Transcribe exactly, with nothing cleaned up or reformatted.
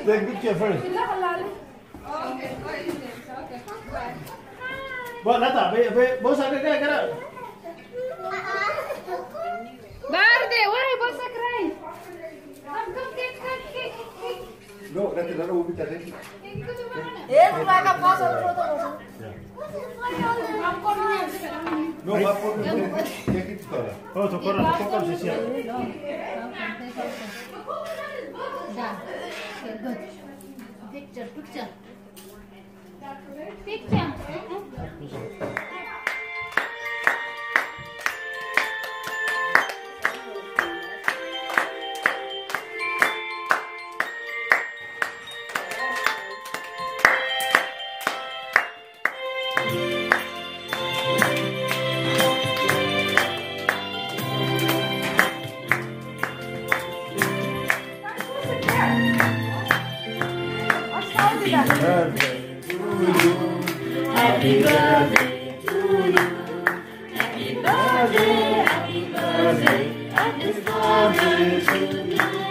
Take picture first. Okay. Okay. Bye. Buat Nata, be be bosa ke kaya kira? Birthday, why bosa cry? Come, come, cake, cake, cake, cake. No, nanti dah ubi tadi. Cake itu di mana? Eh, mereka pasang foto. No, apa pun cake itu lah. Oh, tokor lah, tokor sih siap. Dah, good. Picture, picture. Picture. Happy birthday to you. Happy birthday, happy birthday, happy birthday to you.